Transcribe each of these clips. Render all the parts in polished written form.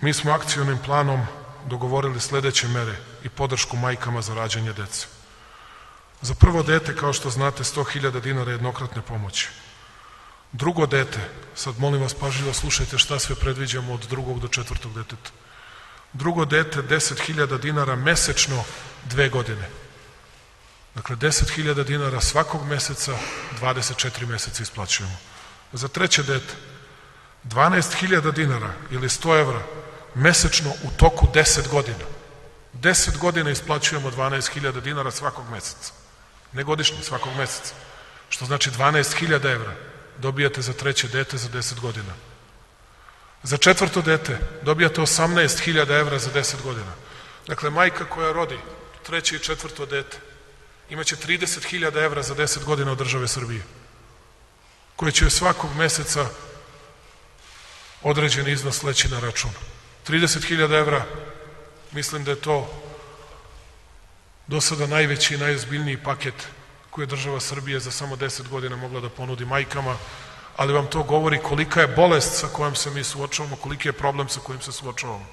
mi smo akcionim planom dogovorili sledeće mere i podršku majkama za rađanje dece. Za prvo dete, kao što znate, 100.000 dinara jednokratne pomoći. Drugo dete, sad molim vas pažljivo slušajte šta sve predviđamo od drugog do četvrtog deteta. Drugo dete 10.000 dinara mesečno 2 godine. Dakle, 10.000 dinara svakog meseca, 24 meseca isplaćujemo. Za treće dete 12.000 dinara ili 100 evra mesečno u toku 10 godina. 10 godina isplaćujemo 12.000 dinara svakog meseca. Ne godišnje, svakog meseca. Što znači 12.000 evra dobijate za treće dete za 10 godina. Za četvrto dete dobijate 18.000 evra za 10 godina. Dakle, majka koja rodi treće i četvrto dete imaće 30.000 evra za 10 godina od države Srbije, koje će svakog meseca određeni iznos leći na račun. 30.000 evra, mislim da je to do sada najveći i najozbiljniji paket koji je država Srbije za samo 10 godina mogla da ponudi majkama, ali vam to govori kolika je bolest sa kojom se mi suočavamo, koliki je problem sa kojim se suočavamo.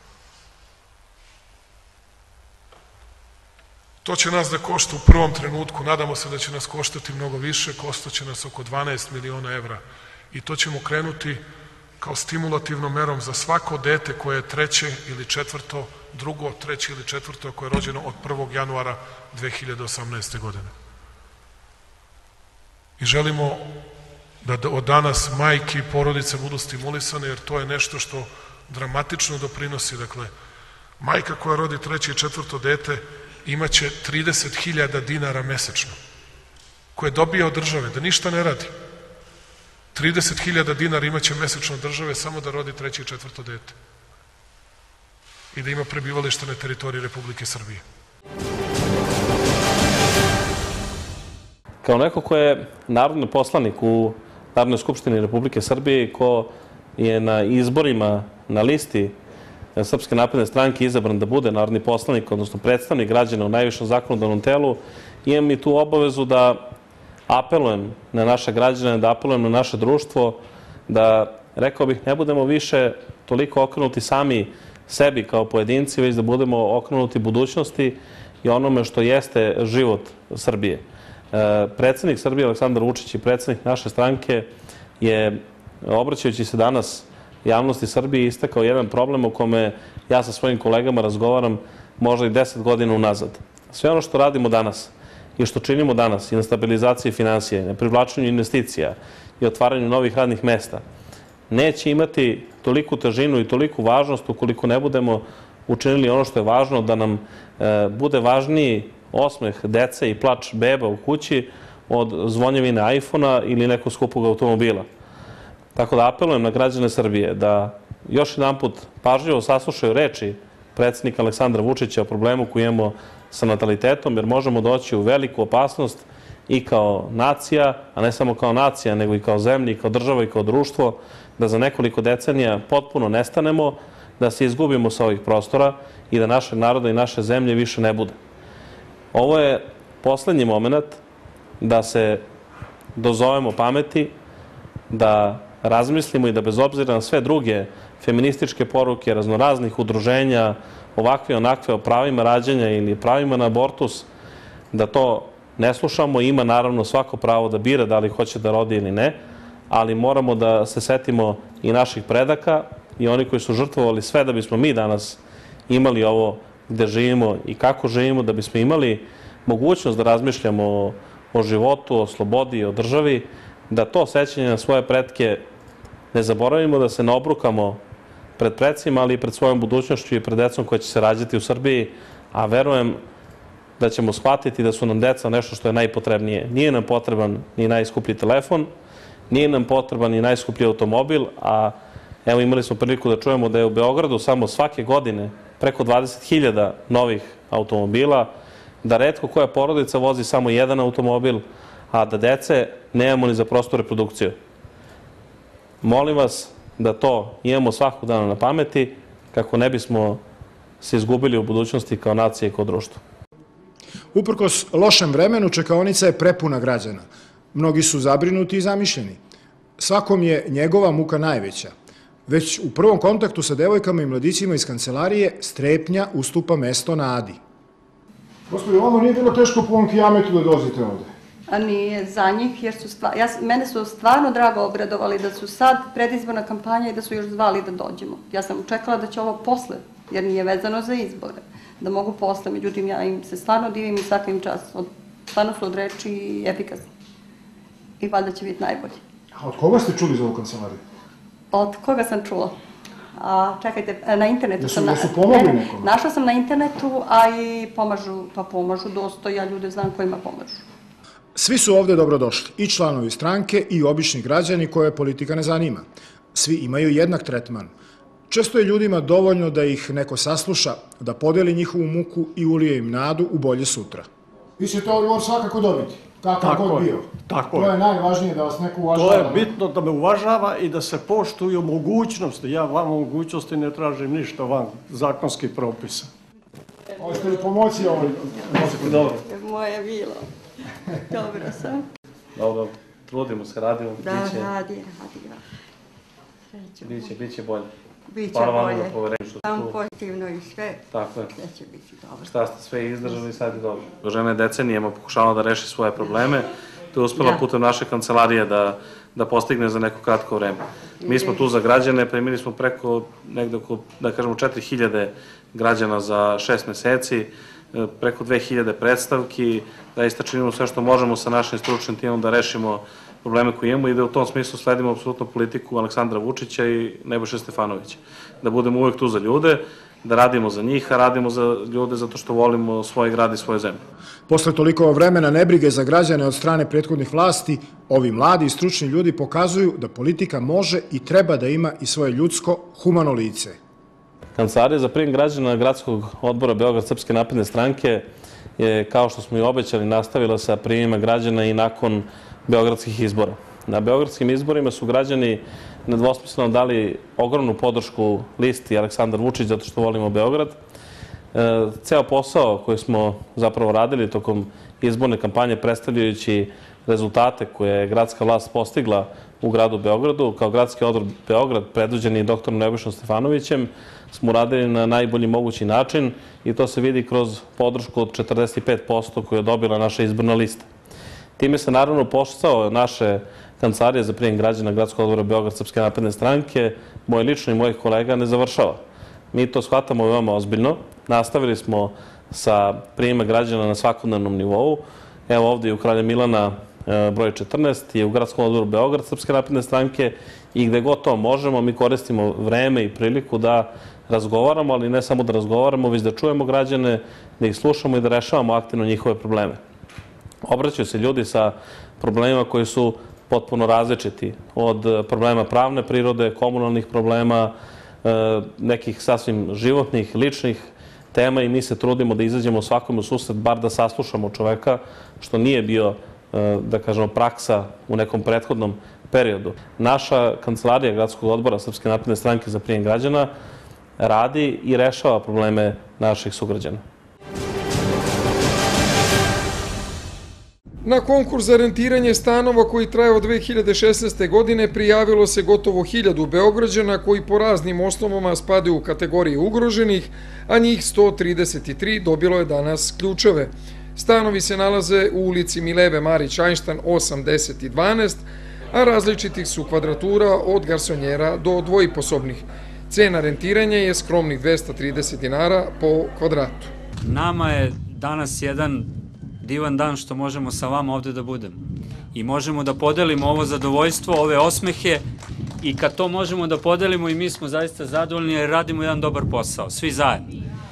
To će nas da košta u prvom trenutku, nadamo se da će nas koštati mnogo više, koštaće nas oko 12 miliona evra i to ćemo krenuti kao stimulativnom merom za svako dete koje je treće ili četvrto, drugo, treće ili četvrto koje je rođeno od 1. januara 2018. godine. I želimo da od danas majke i porodice budu stimulisane, jer to je nešto što dramatično doprinosi. Dakle, majka koja rodi treće i četvrto dete imaće 30.000 dinara mesečno, koje dobija od države, da ništa ne radi. 30.000 dinara imaće mesečno od države samo da rodi treće i četvrto dete i da ima prebivalište na teritoriji Republike Srbije. Kao neko ko je narodni poslanik u Narodnoj skupštini Republike Srbije i ko je na izborima na listi Srpske napredne stranke izabran da bude narodni poslanik, odnosno predstavnik građana u najvišem zakonodavnom telu, imam i tu obavezu da apelujem na naše građane, da apelujem na naše društvo, da, rekao bih, ne budemo više toliko okrenuti sami sebi kao pojedinci, već da budemo okrenuti budućnosti i onome što jeste život Srbije. Predsednik Srbije Aleksandar Vučić i predsednik naše stranke je, obraćajući se danas javnosti Srbije, istakao jedan problem o kome ja sa svojim kolegama razgovaram možda i 10 godina unazad. Sve ono što radimo danas i što činimo danas i na stabilizaciji finansije, na privlačenju investicija i otvaranju novih radnih mesta, neće imati toliku težinu i toliku važnost ukoliko ne budemo učinili ono što je važno, da nam bude važniji osmeh dece i plač beba u kući od zvonjevine iPhona ili nekog skupog automobila. Tako da apelujem na građane Srbije da još jedanput pažljivo saslušaju reči predsednika Aleksandra Vučića o problemu koji imamo sa natalitetom, jer možemo doći u veliku opasnost i kao nacija, a ne samo kao nacija, nego i kao zemlja, i kao država, i kao društvo, da za nekoliko decenija potpuno nestanemo, da se izgubimo sa ovih prostora i da našeg naroda i naše zemlje više ne bude. Ovo je poslednji moment da se dozovemo pameti, da razmislimo i da bez obzira na sve druge feminističke poruke, raznoraznih udruženja, ovakve i onakve o pravima rađanja ili pravima na abortus, da to ne slušamo. Ima naravno svako pravo da bira da li hoće da rodi ili ne, ali moramo da se setimo i naših predaka i oni koji su žrtvovali sve da bismo mi danas imali ovo gde živimo i kako živimo, da bismo imali mogućnost da razmišljamo o životu, o slobodi, o državi, da to sećanje na svoje pretke ne zaboravimo, da se ne obrukamo pred precima, ali i pred svojom budućnošću i pred decom koja će se rađati u Srbiji, a verujem da ćemo shvatiti da su nam deca nešto što je najpotrebnije. Nije nam potreban ni najskuplji telefon, nije nam potreban ni najskuplji automobil, a evo imali smo priliku da čujemo da je u Beogradu samo svake godine preko 20.000 novih automobila, da retko koja porodica vozi samo jedan automobil, a da dece nemamo ni za prostu reprodukciju. Molim vas da to imamo svakog dana na pameti kako ne bismo se izgubili u budućnosti kao nacije i kao društvo. Uprkos lošem vremenu, čekaonica je prepuna građana. Mnogi su zabrinuti i zamišljeni. Svakom je njegova muka najveća. Već u prvom kontaktu sa devojkama i mladićima iz kancelarije strepnja ustupa mesto nadi. Gospodin, ovo nije bilo teško po ovom kijametu da dođete ovde? A nije za njih, jer mene su stvarno drago obradovali da su sad predizborna kampanja i da su još zvali da dođemo. Ja sam čekala da će ovo posle, jer nije vezano za izbore, da mogu posle, međutim ja im se stvarno divim i svaka im čast. Stvarno su od reči i efikasni. I valjda će biti najbolji. A od koga ste čuli za ovu kancelariju? Od koga sam čula? Čekajte, na internetu sam... Da su pomogli nekom? Našla sam na internetu, a i pomažu dosta, ja ljude znam kojima pomažu. Svi su ovde dobrodošli, i članovi stranke i obični građani koje politika ne zanima. Svi imaju jednak tretman. Često je ljudima dovoljno da ih neko sasluša, da podeli njihovu muku i ulije im nadu u bolje sutra. Vi ćete odgovor svakako dobiti, kakav god bio. Tako je. To je najvažnije, da vas neko uvažava. To je bitno da me uvažava i da se poštuju mogućnosti. Ja vam mogućnosti ne tražim ništa van zakonskih propisa. Hoćete li pomoći ovoj? Dobro. Moje bilo. Dobro sam. Dobro, trudimo se, radimo. Da, radi. Biće bolje. Biće bolje. Samo pozitivno i sve. Tako je. Sve će biti dobro. Šta ste sve izdržali, sad je dobro. Žena je decenijama pokušavala da reši svoje probleme. To je uspela putem naše kancelarije da postigne za neko kratko vreme. Mi smo tu za građane, primili smo preko negde oko, da kažemo, 4000 građana za 6 meseci, preko 2000 predstavki, da istačinimo sve što možemo sa našim stručnim timom da rešimo probleme koje imamo i da u tom smislu sledimo apsolutno politiku Aleksandra Vučića i Nebojše Stefanovića. Da budemo uvek tu za ljude, da radimo za njih, a radimo za ljude zato što volimo svoj grad i svoju zemlju. Posle toliko vremena nebrige za građane od strane prethodnih vlasti, ovi mladi i stručni ljudi pokazuju da politika može i treba da ima i svoje ljudsko, humano lice. Kancelarija za prijem građana Gradskog odbora Beograd Srpske napredne stranke je, kao što smo i obećali, nastavila sa prijemima građana i nakon beogradskih izbora. Na beogradskim izborima su građani nedvosmisleno dali ogromnu podršku listi Aleksandar Vučić zato što volimo Beograd. Ceo posao koji smo zapravo radili tokom izborne kampanje predstavljajući rezultate koje je gradska vlast postigla u gradu Beogradu, kao gradski odbor Beograd, predvođeni doktorom Nebojšom Stefanovićem, smo uradili na najbolji mogući način i to se vidi kroz podršku od 45% koju je dobila naša izborna lista. Time se naravno posao naše kancelarije za prijem građana Gradskog odbora Beograd Srpske napredne stranke, moje lično i mojih kolega, ne završava. Mi to shvatamo veoma ozbiljno. Nastavili smo sa prijema građana na svakodnevnom nivou. Evo ovde je u Kralja Milana broj 14, je u Gradskom odboru Beograd Srpske napredne stranke i gde god to možemo, mi koristimo vreme i priliku da razgovaramo, ali ne samo da razgovaramo, već da čujemo građane, da ih slušamo i da rešavamo aktivno njihove probleme. Obraćaju se ljudi sa problemima koji su potpuno različiti, od problema pravne prirode, komunalnih problema, nekih sasvim životnih, ličnih tema i mi se trudimo da izađemo svakom u susret, bar da saslušamo čoveka, što nije bio, da kažemo, praksa u nekom prethodnom periodu. Naša kancelarija Gradskog odbora Srpske napredne stranke za prijem građana radi i rešava probleme naših sugrađana. Na konkurs za rentiranje stanova koji traje od 2016. godine prijavilo se gotovo 1000 Beograđana koji po raznim osnovama spadaju u kategorije ugroženih, a njih 133 dobilo je danas ključeve. Stanovi se nalaze u ulici Mileve Marić Ajnštan 8, 10 i 12, a različitih su kvadratura od garsonjera do dvojiposobnih. Cena rentiranja je skromnih 230 dinara po kvadratu. Nama je danas jedan divan dan što možemo sa vama ovde da budemo i možemo da podelimo ovo zadovoljstvo, ove osmehe i kad to možemo da podelimo i mi smo zaista zadovoljni jer radimo jedan dobar posao, svi zajedno.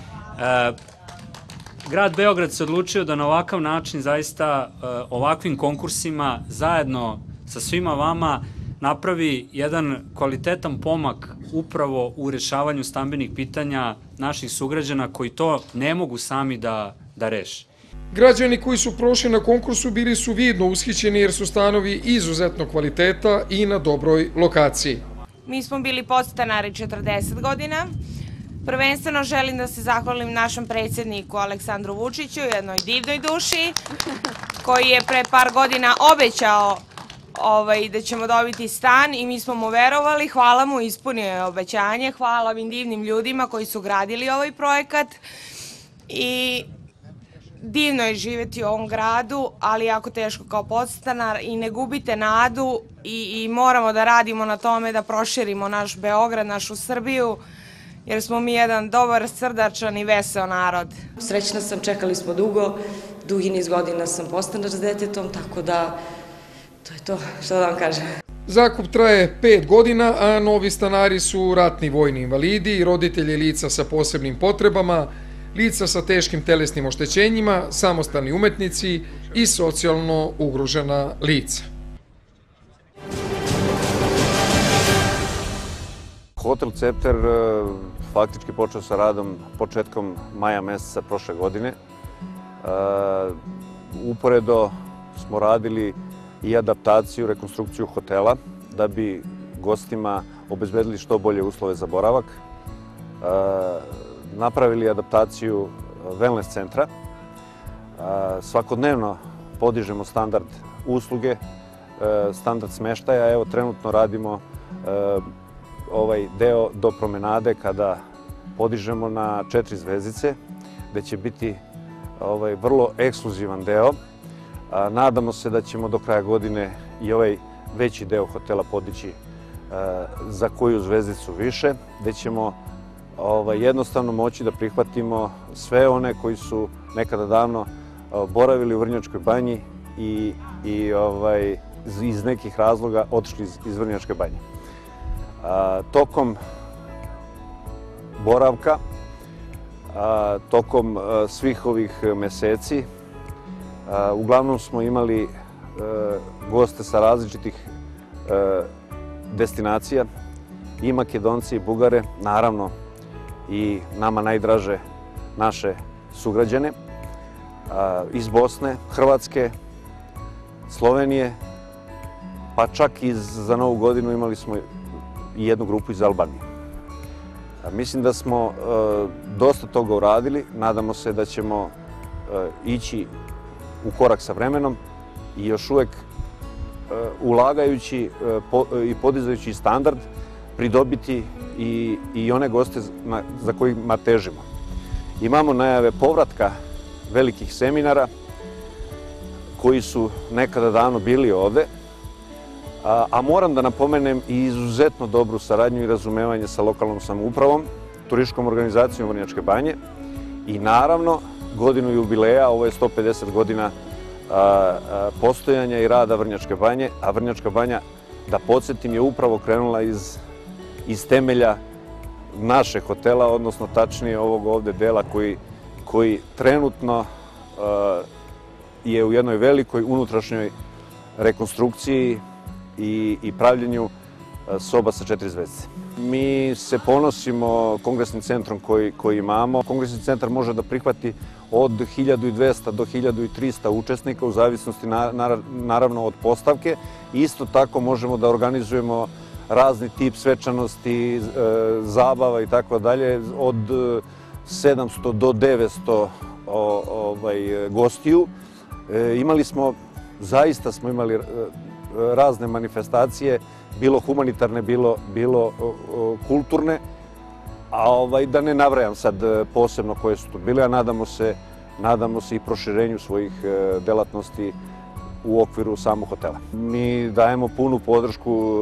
Grad Beograd se odlučio da na ovakav način zaista ovakvim konkursima zajedno sa svima vama napravi jedan kvalitetan pomak upravo u rešavanju stambenih pitanja naših sugrađana koji to ne mogu sami da reše. Građani koji su prošli na konkursu bili su vidno ushićeni jer su stanovi izuzetnog kvaliteta i na dobroj lokaciji. Mi smo bili podstanari 40 godina. Prvenstveno želim da se zahvalim našem predsjedniku Aleksandru Vučiću, jednoj divnoj duši, koji je pre par godina obećao da ćemo dobiti stan i mi smo mu verovali. Hvala mu, ispunio je obećanje. Hvala ovim divnim ljudima koji su gradili ovaj projekat. I divno je živjeti u ovom gradu, ali jako teško kao podstanar i ne gubite nadu i moramo da radimo na tome da proširimo naš Beograd, našu Srbiju, jer smo mi jedan dobar, srdačan i veseo narod. Srećna sam, čekali smo dugi niz godina sam podstanar s detetom, tako da to je to, što da vam kažem. Zakup traje 5 godina, a novi stanari su ratni vojni invalidi, roditelji lica sa posebnim potrebama, lica sa teškim telesnim oštećenjima, samostalni umetnici i socijalno ugrožena lica. Hotel Cepter faktički počeo sa radom početkom maja meseca prošle godine. Uporedo smo radili i adaptaciju, rekonstrukciju hotela da bi gostima obezbedili što bolje uslove za boravak. Napravili adaptaciju wellness centra. Svakodnevno podižemo standard usluge, standard smeštaja. Evo, trenutno radimo ovaj deo do promenade kada podižemo na 4 zvezdice, gde će biti vrlo ekskluzivan deo. Nadamo se da ćemo do kraja godine i ovaj veći deo hotela podići za koju zvezdicu više, gde ćemo jednostavno moći da prihvatimo sve one koji su nekada davno boravili u Vrnjačkoj banji i iz nekih razloga otišli iz Vrnjačke banje. Tokom boravka, tokom svih ovih meseci, uglavnom smo imali goste sa različitih destinacija, i Makedonci i Bugare, naravno i nama najdraže naše sugrađane, iz Bosne, Hrvatske, Slovenije, pa čak i za Novu godinu imali smo i jednu grupu iz Albanije. Mislim da smo dosta toga uradili, nadamo se da ćemo ići u korak sa vremenom i još uvek ulagajući i podizajući standard pridobiti i one goste za kojima težimo. Imamo najave povratka velikih seminara koji su nekada davno bili ovde, a moram da napomenem i izuzetno dobru saradnju i razumevanje sa lokalnom samoupravom, turističkom organizacijom Vrnjačke banje i naravno godinu jubileja, ovo je 150 godina postojanja i rada Vrnjačke banje, a Vrnjačka banja, da podsjetim, je upravo krenula iz temelja našeg hotela, odnosno tačnije ovog ovde dela koji trenutno je u jednoj velikoj unutrašnjoj rekonstrukciji i pravljenju soba sa 4 zvezdice. Mi se ponosimo kongresnim centrom koji imamo. Kongresni centar može da prihvati od 1200 do 1300 učesnika u zavisnosti naravno od postavke. Isto tako možemo da organizujemo razni tip svečanosti, zabava i tako dalje, od 700 do 900 gostiju. Zaista smo imali razne manifestacije, bilo humanitarne, bilo kulturne, a da ne nabrajam sad posebno koje su tu bile, a nadamo se i proširenju svojih delatnosti u okviru samog hotela. Mi dajemo punu podršku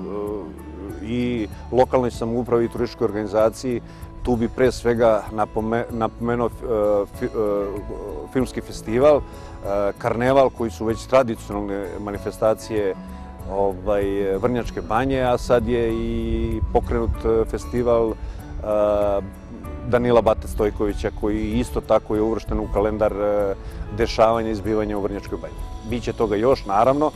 i lokalnoj samoupravi i turističkoj organizaciji. Tu bi pre svega napomenuo filmski festival, karneval, koji su već tradicionalne manifestacije Vrnjačke banje, a sad je i pokrenut festival Danila Bate Stojkovića, koji isto tako je uvršten u kalendar dešavanja i zbivanja u Vrnjačkoj banji. Biće toga još, naravno.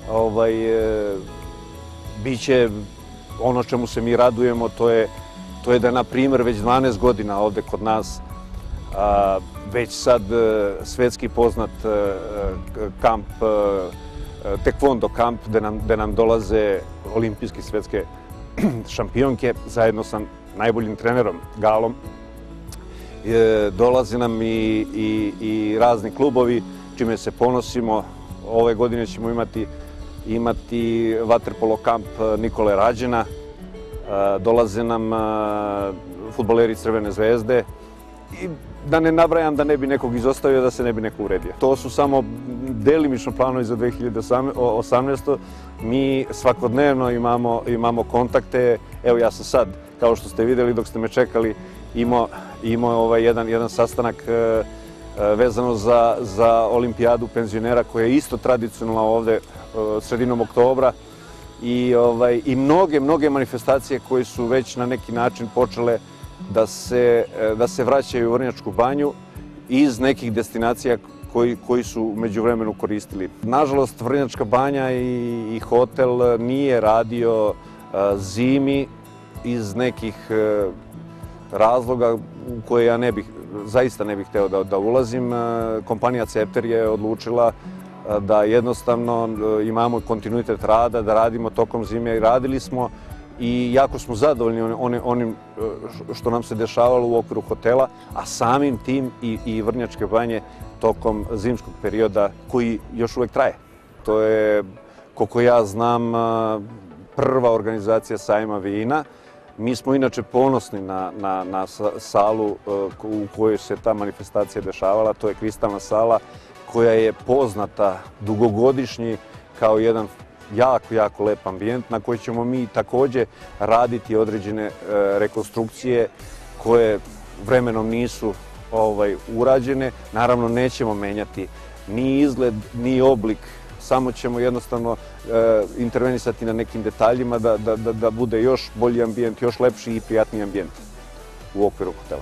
Biće ono čemu se mi radujemo, to je da je, na primjer, već 12 godina ovde kod nas već sad svetski poznat kamp, Tekvondo kamp, gde nam dolaze olimpijske svetske šampionke zajedno sa najboljim trenerom Galom. Dolaze nam i razni klubovi čime se ponosimo. Ove godine ćemo imati imati vaterpolo kamp Nikole Rađena, dolaze nam fudbaleri Crvene zvezde i da ne nabrajam da ne bi nekog izostavio, da se ne bi neko uredio. To su samo delimično planovi za 2018. Mi svakodnevno imamo kontakte. Evo ja sam sad, kao što ste videli dok ste me čekali, imao jedan sastanak vezano za olimpijadu penzionera koja je isto tradicionalna ovde sredinom oktobra i mnoge manifestacije koje su već na neki način počele da se vraćaju u Vrnjačku banju iz nekih destinacija koji su među vremenu koristili. Nažalost, Vrnjačka banja i hotel nije radio zimi iz nekih razloga u koje ja zaista ne bih hteo da ulazim. Kompanija Cepter je odlučila da jednostavno imamo kontinuitet rada, da radimo tokom zime i radili smo i jako smo zadovoljni onim što nam se dešavalo u okviru hotela, a samim tim i Vrnjačke banje tokom zimskog perioda koji još uvek traje. To je, koliko ja znam, prva organizacija sajma vina. Mi smo inače ponosni na salu u kojoj se ta manifestacija dešavala. To je Kristalna sala koja je poznata dugogodišnji kao jedan jako lep ambijent na koji ćemo mi takođe raditi određene rekonstrukcije koje vremenom nisu urađene. Naravno, nećemo menjati ni izgled, ni oblik, samo ćemo jednostavno intervenisati na nekim detaljima da bude još bolji ambijent, još lepši i prijatniji ambijent u okviru hotela.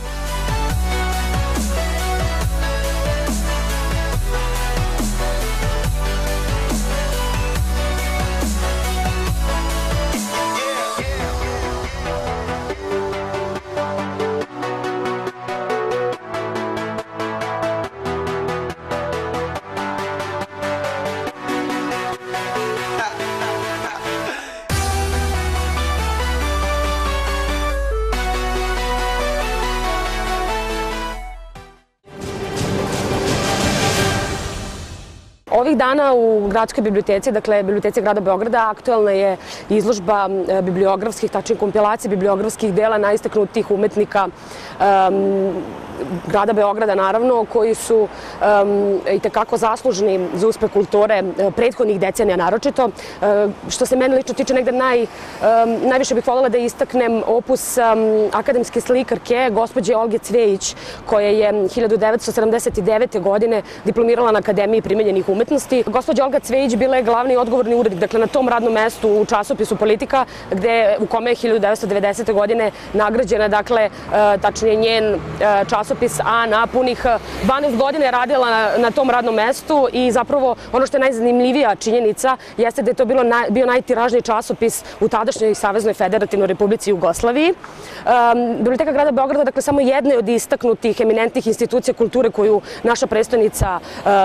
Ovih dana u Gradskoj biblioteci, dakle Biblioteci grada Beograda, aktuelna je izložba bibliografskih, tačnije kompilacije bibliografskih dela najistaknutijih umetnika grada Beograda, naravno, koji su i tekako zaslužni za uspeh kulture prethodnih decenija naročito. Što se mene lično tiče, negde najviše bih voljela da istaknem opus akademske slikarke, gospođe Olge Cvejić, koja je 1979. godine diplomirala na Akademiji primenjenih umetnosti. Gospođa Olga Cvejić bila je glavni i odgovorni urednik, dakle na tom radnom mestu u časopisu Politika, u kome je 1990. godine nagrađena, dakle, tačnije njen časopis, a na punih 12 godina je radila na tom radnom mestu i zapravo ono što je najzanimljivija činjenica jeste da je to bio najtiražniji časopis u tadašnjoj Saveznoj Federativnoj Republici Jugoslaviji. Biblioteka grada Beograda, dakle, samo jedna od istaknutih, eminentnih institucija kulture kojom naša prestonica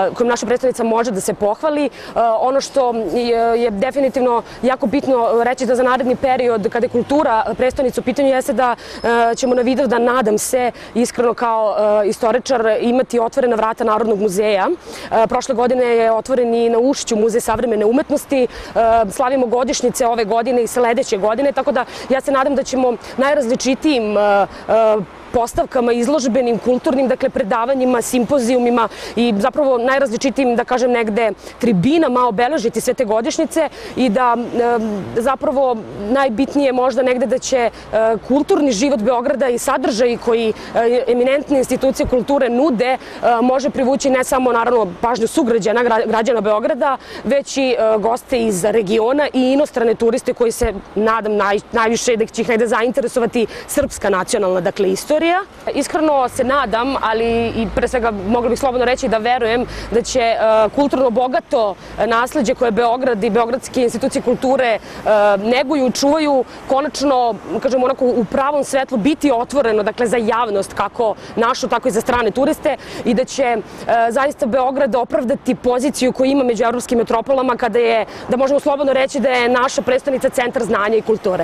može da se pohvali. Ono što je definitivno jako bitno reći da za naredni period, kada je kultura prestonica u pitanju, jeste da ćemo na video, da nadam se, iskreno kao istoričar, imati otvorena vrata Narodnog muzeja. Prošle godine je otvoren i na Ušću Muzej savremene umetnosti. Slavimo godišnjice ove godine i sledeće godine, tako da ja se nadam da ćemo najrazličitijim postavkama, izložbenim, kulturnim, dakle, predavanjima, simpozijumima i zapravo najrazličitijim, da kažem, negde tribinama obeležiti sve te godišnjice i da zapravo najbitnije možda negde da će kulturni život Beograda i sadržaji koji eminentne institucije kulture nude može privući ne samo, naravno, pažnju sugrađana, građana Beograda, već i goste iz regiona i inostrane turiste koji se, nadam, najviše da će ih negde zainteresovati srpska nacionalna, dakle, istorija. Iskreno se nadam, ali i pre svega mogla bih slobodno reći da verujem da će kulturno bogato nasleđe koje Beograd i beogradske institucije kulture neguju, čuvaju, konačno, kažemo, onako u pravom svetlu biti otvoreno, dakle, za javnost, kako našu, tako i za strane turiste, i da će zaista Beograd opravdati poziciju koju ima među evropskim metropolama, kada je, da možemo slobodno reći da je naša prestonica centar znanja i kulture.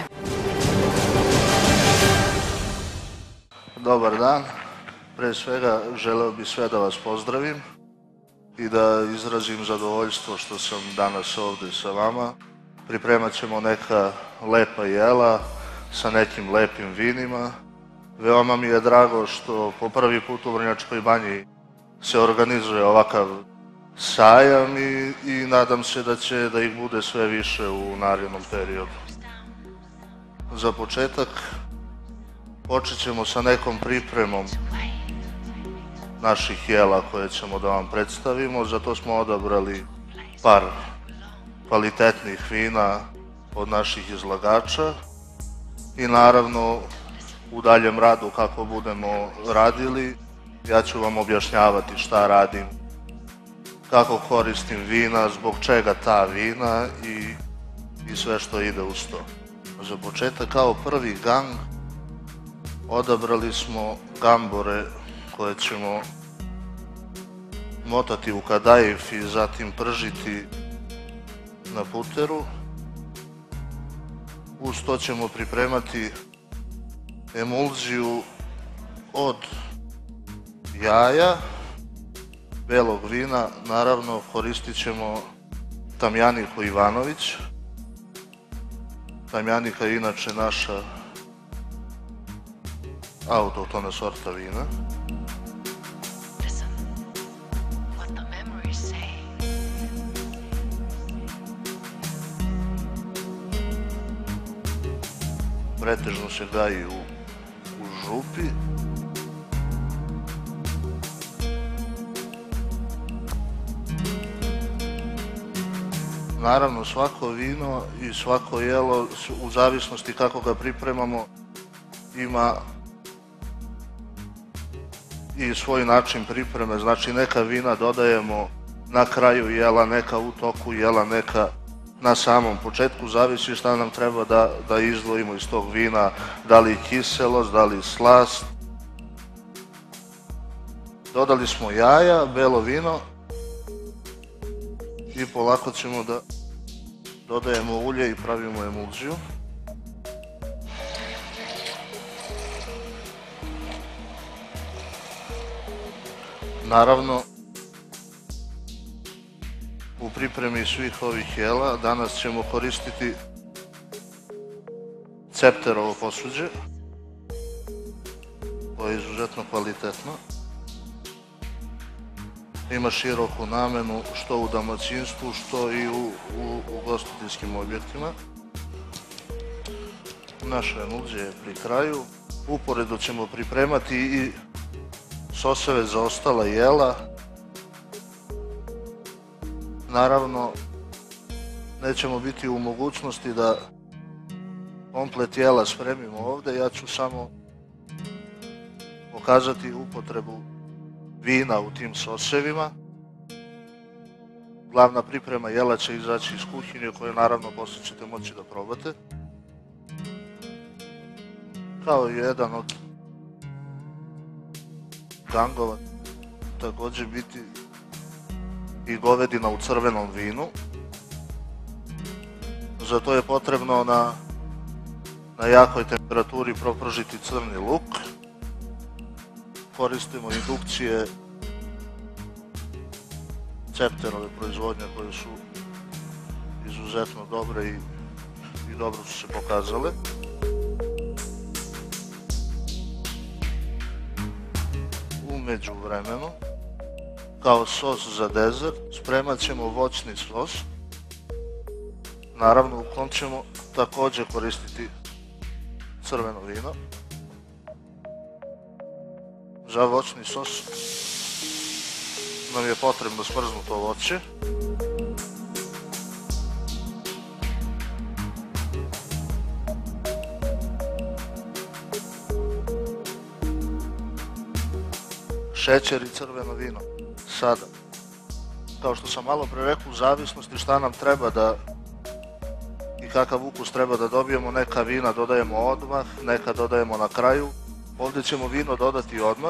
Dobar dan. Pre svega želeo bih sve da vas pozdravim. i da izrazim zadovoljstvo što sam danas ovde sa vama. Pripremat ćemo neka lepa jela sa nekim lepim vinima. Veoma mi je drago što po prvi put u Vrnjačkoj banji se organizuje ovakav sajam i nadam se da ih bude sve više u narednom periodu. Za početak počet ćemo sa nekom pripremom naših jela koje ćemo da vam predstavimo. Zato smo odabrali par kvalitetnih vina od naših izlagača i naravno u daljem radu kako budemo radili ja ću vam objašnjavati šta radim, kako koristim vina, zbog čega ta vina i sve što ide uz to. Za početak kao prvi gang odabrali smo gambore koje ćemo motati u kadajif i zatim pržiti na puteru. Uz to ćemo pripremati emulziju od jaja, belog vina, naravno koristit ćemo Tamjaniku Ivanović. Tamjanika je inače naša autohtona sorta vina. Pretežno se gaji u župi. Naravno, svako vino i svako jelo, u zavisnosti kako ga pripremamo, ima i svoj način pripreme. Znači, neka vina dodajemo na kraju jela, neka u toku jela, neka na samom početku. Zavisi šta nam treba da izdvojimo iz tog vina, da li kiselost, da li slast. Dodali smo jaja, belo vino i polako ćemo da dodajemo ulje i pravimo emulziju. Naravno, u pripremi svih ovih jela danas ćemo koristiti Cepterovo posuđe, koje je izuzetno kvalitetno. Ima široku namenu što u domaćinstvu, što i u ugostiteljskim objektima. Naša emulzija je pri kraju. Uporedo ćemo pripremati i soseve za ostala jela. Naravno, nećemo biti u mogućnosti da komplet jela spremimo ovde. Ja ću samo pokazati upotrebu vina u tim sosevima. Glavna priprema jela će izaći iz kuhinje, koje naravno posle ćete moći da probate. Kao jedan od gangova takođe biti i govedina u crvenom vinu. Za to je potrebno na jakoj temperaturi propržiti crni luk. Koristimo indukcije Cepterove proizvodnje koje su izuzetno dobre i dobro su se pokazale. U međuvremenu, kao sos za dezert, spremat ćemo voćni sos, naravno u kom ćemo takođe koristiti crveno vino. Za voćni sos nam je potrebno smrznuto voće. Šećer i crveno vino. Sada, kao što sam malo pre rekao, u zavisnosti šta nam treba i kakav ukus treba da dobijemo, neka vina dodajemo odmah, neka dodajemo na kraju. Ovde ćemo vino dodati odmah.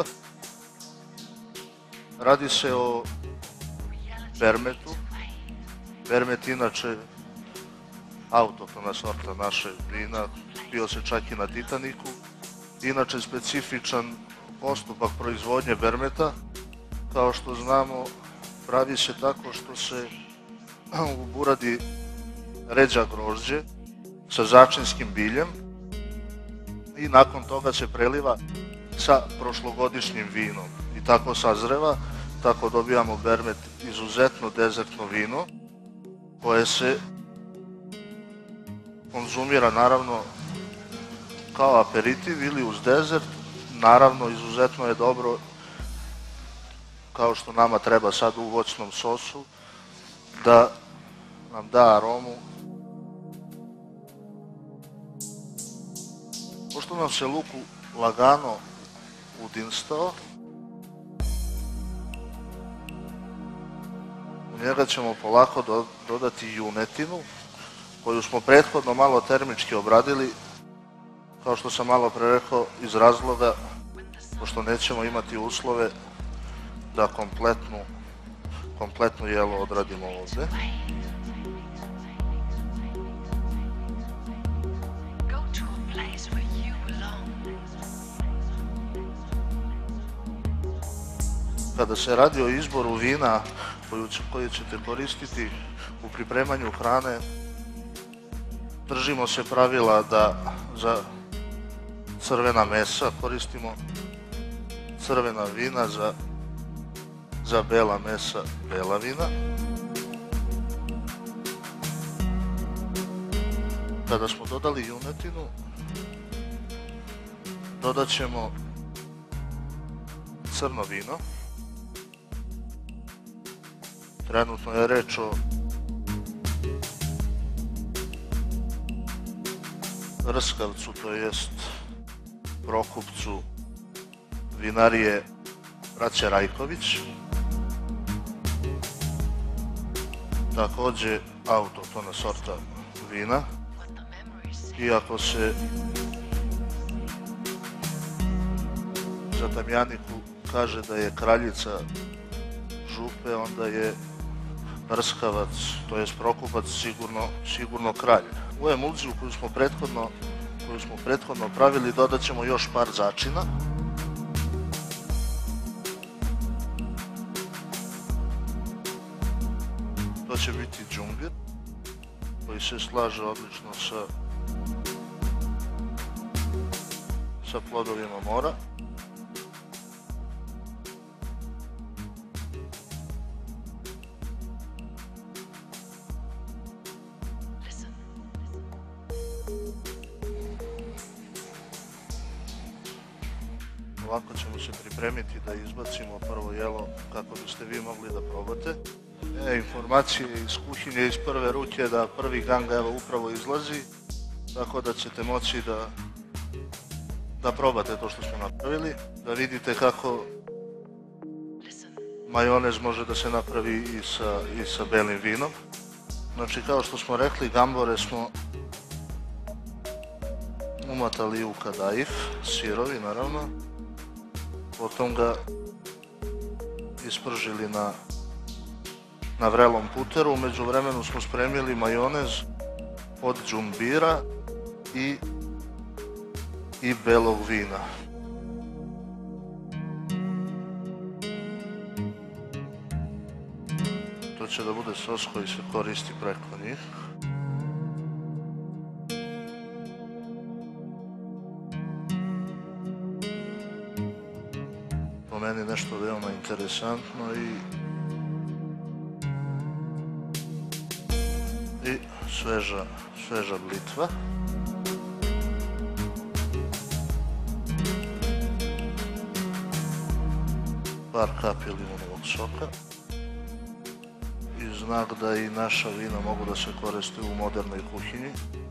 Radi se o Vermetu. Vermet inače autohtona sorta naše vina, bio se čak i na Titaniku. Inače specifičan postupak proizvodnje Vermeta. Kao što znamo, pravi se tako što se uburadi ređa grožđe sa začinskim biljem i nakon toga se preliva sa prošlogodišnjim vinom. I tako sazreva, tako dobijamo bermet, izuzetno dezertno vino koje se konzumira naravno kao aperitiv ili uz dezert. Naravno, izuzetno je dobro, kao što nama treba sad u voćnom sosu, da nam da aromu. Pošto nam se luk lagano udinstao, u njega ćemo polako dodati junetinu, koju smo prethodno malo termički obradili, kao što sam malo pre rekao, iz razloga pošto nećemo imati uslove da kompletno jelo odradimo ovde. Kada se radi o izboru vina koju ćete koristiti u pripremanju hrane, držimo se pravila da za crvena mesa koristimo crvena vina, za bela mesa bela vina. Kada smo dodali junetinu, dodat ćemo crno vino. Trenutno je reč o rskavcu, to jest prokupcu vinarije braće Rajković. Takođe autohtona sorta vina. Iako se za Damjaniku kaže da je kraljica župe, onda je rskavac, to jest prokupac, sigurno kralj. U emulziju koju smo prethodno pravili dodat ćemo još par začina. To će biti džumbir, koji se slaže odlično sa plodovima mora. Ovako ćemo se pripremiti da izbacimo prvo jelo kako biste vi mogli da probate. Informacije iz kuhinje iz prve ruke da prvi gang evo upravo izlazi, tako da ćete moći da probate to što smo napravili, da vidite kako majonez može da se napravi i sa belim vinom. Znači, kao što smo rekli, gambore smo umatali u kadaif, sirovi naravno, potom ga ispržili na vrelom puteru. Umeđu vremenu smo spremili majonez od džumbira i belog vina. To će da bude sos koji se koristi preko njih. Po meni nešto veoma interesantno i sveža blitva. Par kapi limunovog soka. I znak da i naša vina mogu da se koriste u modernoj kuhinji.